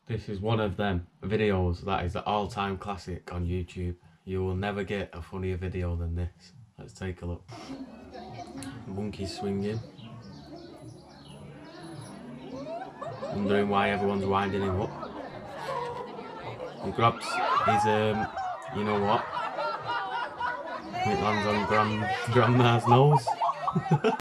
This is one of them videos that is an all-time classic on YouTube. You will never get a funnier video than this. Let's take a look. Monkey swinging. Wondering why everyone's winding him up. He grabs his, you know what? It lands on Grandma's nose.